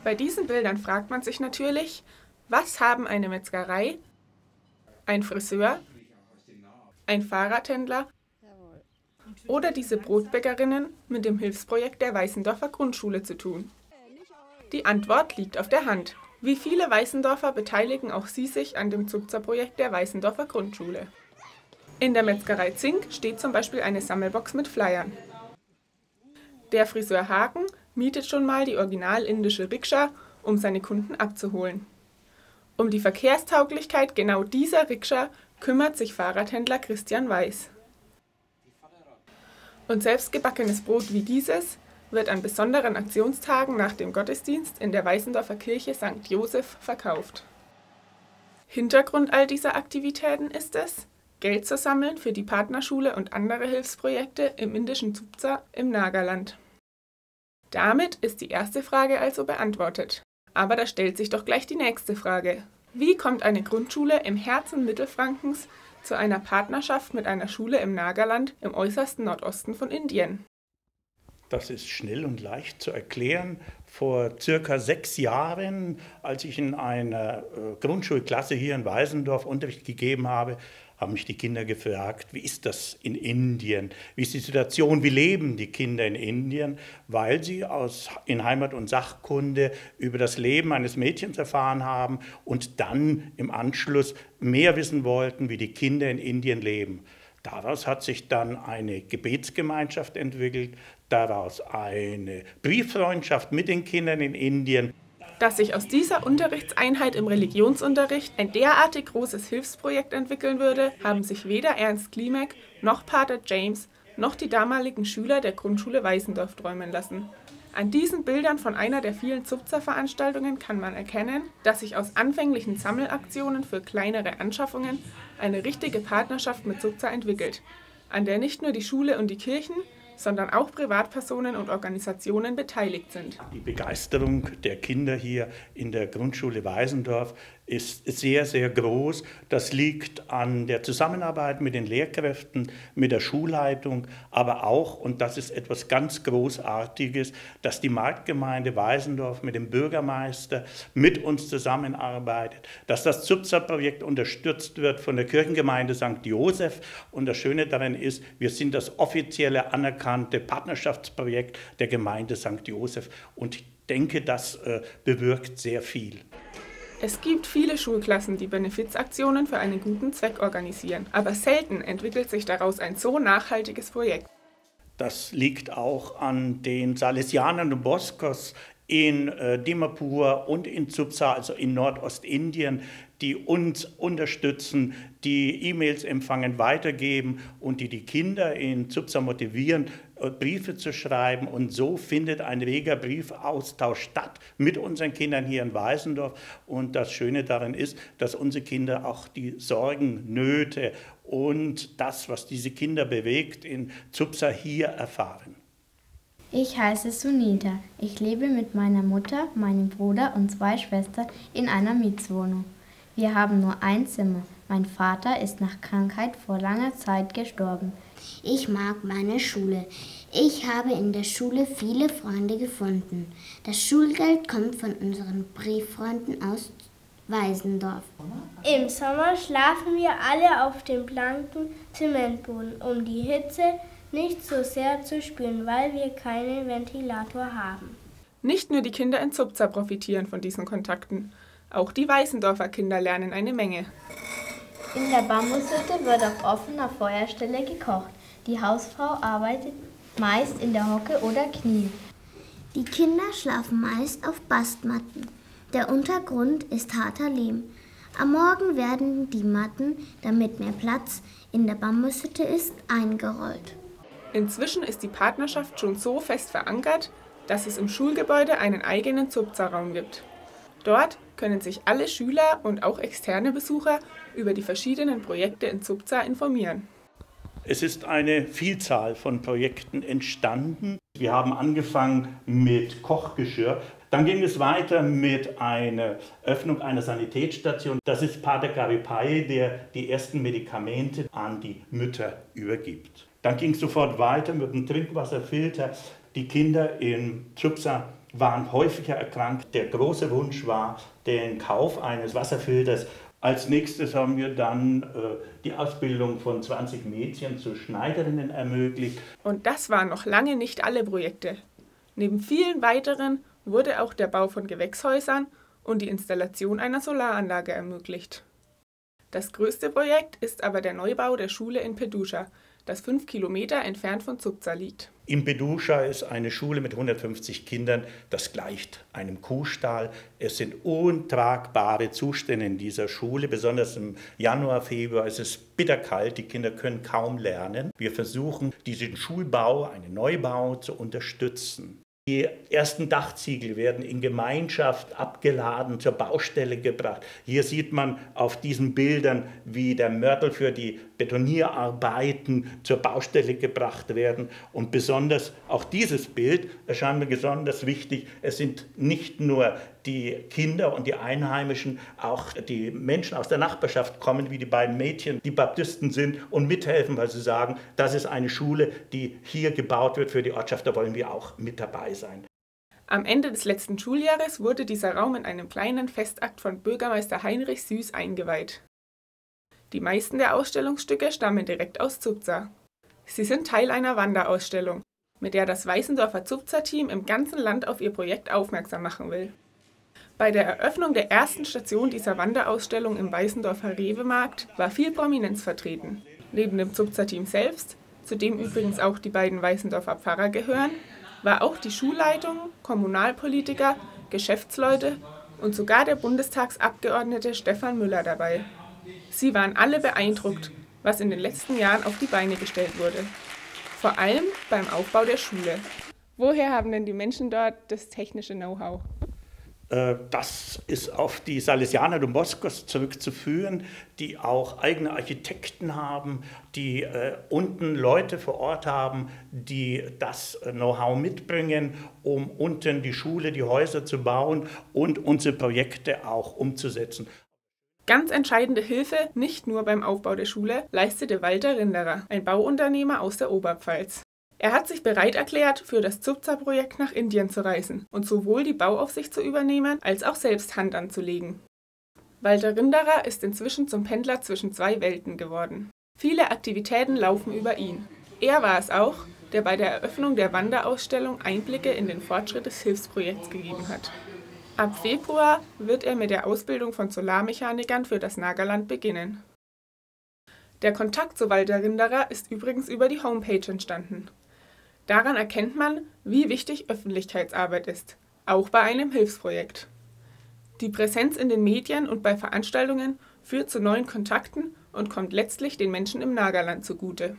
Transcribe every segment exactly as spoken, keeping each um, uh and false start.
Bei diesen Bildern fragt man sich natürlich, was haben eine Metzgerei, ein Friseur, ein Fahrradhändler oder diese Brotbäckerinnen mit dem Hilfsprojekt der Weißendorfer Grundschule zu tun? Die Antwort liegt auf der Hand. Wie viele Weißendorfer beteiligen auch sie sich an dem Zupza-Projekt der Weißendorfer Grundschule? In der Metzgerei Zink steht zum Beispiel eine Sammelbox mit Flyern. Der Friseur Haken mietet schon mal die original indische Rikscha, um seine Kunden abzuholen. Um die Verkehrstauglichkeit genau dieser Rikscha kümmert sich Fahrradhändler Christian Weiß. Und selbstgebackenes Brot wie dieses wird an besonderen Aktionstagen nach dem Gottesdienst in der Weißendorfer Kirche Sankt Joseph verkauft. Hintergrund all dieser Aktivitäten ist es, Geld zu sammeln für die Partnerschule und andere Hilfsprojekte im indischen Zupza im Nagaland. Damit ist die erste Frage also beantwortet. Aber da stellt sich doch gleich die nächste Frage. Wie kommt eine Grundschule im Herzen Mittelfrankens zu einer Partnerschaft mit einer Schule im Nagaland im äußersten Nordosten von Indien? Das ist schnell und leicht zu erklären. Vor circa sechs Jahren, als ich in einer Grundschulklasse hier in Weißendorf Unterricht gegeben habe, haben mich die Kinder gefragt, wie ist das in Indien? Wie ist die Situation? Wie leben die Kinder in Indien? Weil sie aus, in Heimat- und Sachkunde über das Leben eines Mädchens erfahren haben und dann im Anschluss mehr wissen wollten, wie die Kinder in Indien leben. Daraus hat sich dann eine Gebetsgemeinschaft entwickelt, daraus eine Brieffreundschaft mit den Kindern in Indien. Dass sich aus dieser Unterrichtseinheit im Religionsunterricht ein derartig großes Hilfsprojekt entwickeln würde, haben sich weder Ernst Klimek noch Pater James noch die damaligen Schüler der Grundschule Weißendorf träumen lassen. An diesen Bildern von einer der vielen Zupza-Veranstaltungen kann man erkennen, dass sich aus anfänglichen Sammelaktionen für kleinere Anschaffungen eine richtige Partnerschaft mit Zupza entwickelt, an der nicht nur die Schule und die Kirchen, sondern auch Privatpersonen und Organisationen beteiligt sind. Die Begeisterung der Kinder hier in der Grundschule Weißendorf ist sehr, sehr groß. Das liegt an der Zusammenarbeit mit den Lehrkräften, mit der Schulleitung, aber auch, und das ist etwas ganz Großartiges, dass die Marktgemeinde Weißendorf mit dem Bürgermeister mit uns zusammenarbeitet, dass das Zupza-Projekt unterstützt wird von der Kirchengemeinde Sankt Joseph. Und das Schöne daran ist, wir sind das offizielle anerkannte Partnerschaftsprojekt der Gemeinde Sankt Joseph. Und ich denke, das äh, bewirkt sehr viel. Es gibt viele Schulklassen, die Benefizaktionen für einen guten Zweck organisieren, aber selten entwickelt sich daraus ein so nachhaltiges Projekt. Das liegt auch an den Salesianern und Boskos in äh, Dimapur und in Zupza, also in Nordostindien, die uns unterstützen, die E-Mails empfangen, weitergeben und die die Kinder in Zupza motivieren, Briefe zu schreiben. Und so findet ein reger Briefaustausch statt mit unseren Kindern hier in Weißendorf. Und das Schöne daran ist, dass unsere Kinder auch die Sorgen, Nöte und das, was diese Kinder bewegt, in Zupza hier erfahren. Ich heiße Sunita. Ich lebe mit meiner Mutter, meinem Bruder und zwei Schwestern in einer Mietswohnung. Wir haben nur ein Zimmer. Mein Vater ist nach Krankheit vor langer Zeit gestorben. Ich mag meine Schule. Ich habe in der Schule viele Freunde gefunden. Das Schulgeld kommt von unseren Brieffreunden aus Weißendorf. Im Sommer schlafen wir alle auf dem blanken Zementboden, um die Hitze nicht so sehr zu spüren, weil wir keinen Ventilator haben. Nicht nur die Kinder in Zupza profitieren von diesen Kontakten. Auch die Weißendorfer Kinder lernen eine Menge. In der Bambushütte wird auf offener Feuerstelle gekocht. Die Hausfrau arbeitet meist in der Hocke oder Knie. Die Kinder schlafen meist auf Bastmatten. Der Untergrund ist harter Lehm. Am Morgen werden die Matten, damit mehr Platz in der Bambushütte ist, eingerollt. Inzwischen ist die Partnerschaft schon so fest verankert, dass es im Schulgebäude einen eigenen Zupza-Raum gibt. Dort können sich alle Schüler und auch externe Besucher über die verschiedenen Projekte in Zupza informieren. Es ist eine Vielzahl von Projekten entstanden. Wir haben angefangen mit Kochgeschirr. Dann ging es weiter mit einer Öffnung einer Sanitätsstation. Das ist Pater Garipai, der die ersten Medikamente an die Mütter übergibt. Dann ging es sofort weiter mit dem Trinkwasserfilter. Die Kinder in Zubza waren häufiger erkrankt. Der große Wunsch war den Kauf eines Wasserfilters. Als nächstes haben wir dann äh, die Ausbildung von zwanzig Mädchen zu Schneiderinnen ermöglicht. Und das waren noch lange nicht alle Projekte. Neben vielen weiteren wurde auch der Bau von Gewächshäusern und die Installation einer Solaranlage ermöglicht. Das größte Projekt ist aber der Neubau der Schule in Peduscha, das fünf Kilometer entfernt von Zubza liegt. In Peduscha ist eine Schule mit hundertfünfzig Kindern, das gleicht einem Kuhstall. Es sind untragbare Zustände in dieser Schule, besonders im Januar, Februar. Es ist bitterkalt, die Kinder können kaum lernen. Wir versuchen, diesen Schulbau, einen Neubau zu unterstützen. Die ersten Dachziegel werden in Gemeinschaft abgeladen, zur Baustelle gebracht. Hier sieht man auf diesen Bildern, wie der Mörtel für die Betonierarbeiten zur Baustelle gebracht werden. Und besonders auch dieses Bild erscheint mir besonders wichtig. Es sind nicht nur die Kinder und die Einheimischen, auch die Menschen aus der Nachbarschaft kommen, wie die beiden Mädchen, die Baptisten sind und mithelfen, weil sie sagen, das ist eine Schule, die hier gebaut wird für die Ortschaft, da wollen wir auch mit dabei sein. Am Ende des letzten Schuljahres wurde dieser Raum in einem kleinen Festakt von Bürgermeister Heinrich Süß eingeweiht. Die meisten der Ausstellungsstücke stammen direkt aus Zubza. Sie sind Teil einer Wanderausstellung, mit der das Weißendorfer Zubza-Team im ganzen Land auf ihr Projekt aufmerksam machen will. Bei der Eröffnung der ersten Station dieser Wanderausstellung im Weißendorfer Rewe-Markt war viel Prominenz vertreten. Neben dem Zubza-Team selbst, zu dem übrigens auch die beiden Weißendorfer Pfarrer gehören, war auch die Schulleitung, Kommunalpolitiker, Geschäftsleute und sogar der Bundestagsabgeordnete Stefan Müller dabei. Sie waren alle beeindruckt, was in den letzten Jahren auf die Beine gestellt wurde. Vor allem beim Aufbau der Schule. Woher haben denn die Menschen dort das technische Know-how? Das ist auf die Salesianer Don Boscos zurückzuführen, die auch eigene Architekten haben, die äh, unten Leute vor Ort haben, die das Know-how mitbringen, um unten die Schule, die Häuser zu bauen und unsere Projekte auch umzusetzen. Ganz entscheidende Hilfe, nicht nur beim Aufbau der Schule, leistete Walter Rinderer, ein Bauunternehmer aus der Oberpfalz. Er hat sich bereit erklärt, für das Zubza-Projekt nach Indien zu reisen und sowohl die Bauaufsicht zu übernehmen, als auch selbst Hand anzulegen. Walter Rinderer ist inzwischen zum Pendler zwischen zwei Welten geworden. Viele Aktivitäten laufen über ihn. Er war es auch, der bei der Eröffnung der Wanderausstellung Einblicke in den Fortschritt des Hilfsprojekts gegeben hat. Ab Februar wird er mit der Ausbildung von Solarmechanikern für das Nagaland beginnen. Der Kontakt zu Walter Rinderer ist übrigens über die Homepage entstanden. Daran erkennt man, wie wichtig Öffentlichkeitsarbeit ist, auch bei einem Hilfsprojekt. Die Präsenz in den Medien und bei Veranstaltungen führt zu neuen Kontakten und kommt letztlich den Menschen im Nagaland zugute.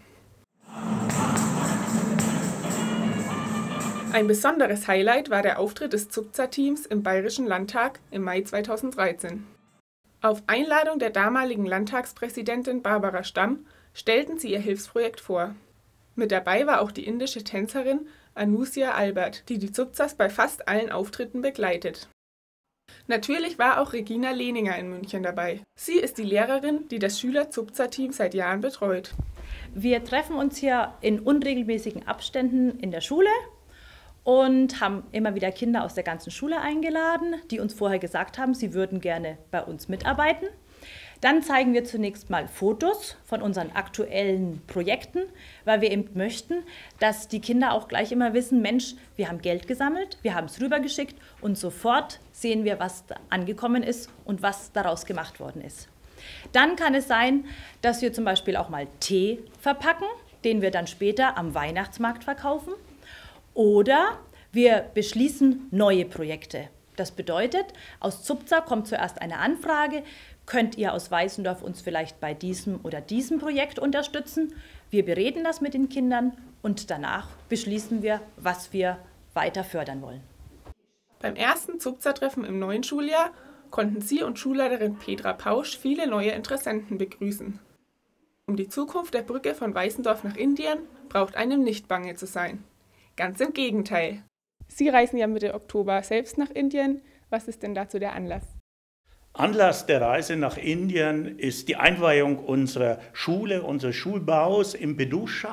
Ein besonderes Highlight war der Auftritt des Zubza-Teams im Bayerischen Landtag im Mai zweitausenddreizehn. Auf Einladung der damaligen Landtagspräsidentin Barbara Stamm stellten sie ihr Hilfsprojekt vor. Mit dabei war auch die indische Tänzerin Anusia Albert, die die Zubzas bei fast allen Auftritten begleitet. Natürlich war auch Regina Lehninger in München dabei. Sie ist die Lehrerin, die das Schüler-Zubza-Team seit Jahren betreut. Wir treffen uns hier in unregelmäßigen Abständen in der Schule und haben immer wieder Kinder aus der ganzen Schule eingeladen, die uns vorher gesagt haben, sie würden gerne bei uns mitarbeiten. Dann zeigen wir zunächst mal Fotos von unseren aktuellen Projekten, weil wir eben möchten, dass die Kinder auch gleich immer wissen, Mensch, wir haben Geld gesammelt, wir haben es rübergeschickt und sofort sehen wir, was angekommen ist und was daraus gemacht worden ist. Dann kann es sein, dass wir zum Beispiel auch mal Tee verpacken, den wir dann später am Weihnachtsmarkt verkaufen. Oder wir beschließen neue Projekte. Das bedeutet, aus Zubza kommt zuerst eine Anfrage, könnt ihr aus Weißendorf uns vielleicht bei diesem oder diesem Projekt unterstützen? Wir bereden das mit den Kindern und danach beschließen wir, was wir weiter fördern wollen. Beim ersten Zubza-Treffen im neuen Schuljahr konnten sie und Schulleiterin Petra Pausch viele neue Interessenten begrüßen. Um die Zukunft der Brücke von Weißendorf nach Indien braucht einem nicht bange zu sein. Ganz im Gegenteil. Sie reisen ja Mitte Oktober selbst nach Indien. Was ist denn dazu der Anlass? Anlass der Reise nach Indien ist die Einweihung unserer Schule, unseres Schulbaus in Peduscha.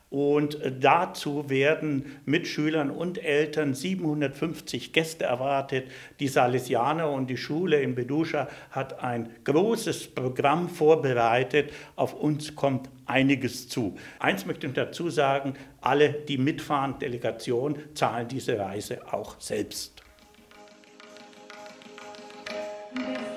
Und dazu werden Mitschülern und Eltern siebenhundertfünfzig Gäste erwartet. Die Salesianer und die Schule in Beduscha hat ein großes Programm vorbereitet. Auf uns kommt einiges zu. Eins möchte ich dazu sagen, alle, die mitfahren, Delegation, zahlen diese Reise auch selbst. Wir